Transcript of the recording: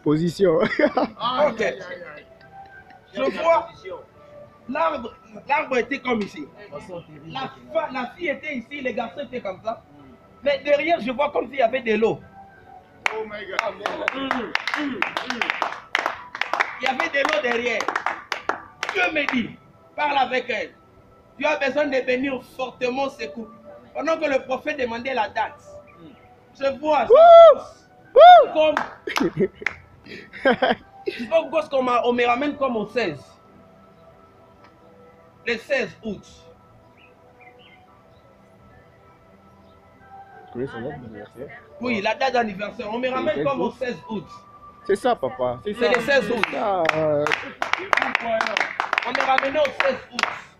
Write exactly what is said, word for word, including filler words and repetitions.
Position. Ok. Je vois, l'arbre l'arbre était comme ici. La, fa- la fille était ici, les garçons étaient comme ça. Mais derrière, je vois comme s'il y avait de l'eau. Oh my God. Mm, mm, mm. Il y avait de l'eau derrière. Dieu me dit, parle avec elle. Tu as besoin de bénir fortement ce couple. Pendant que le prophète demandait la date, je vois comme je vois gosse qu'on m'a- on me ramène comme au seize. Le seize août. Connais son date d'anniversaire? Oui, la date d'anniversaire. On me ramène comme au seize août. C'est ça, papa. C'est C'est le seize août. ça. euh, On me ramené au seize août.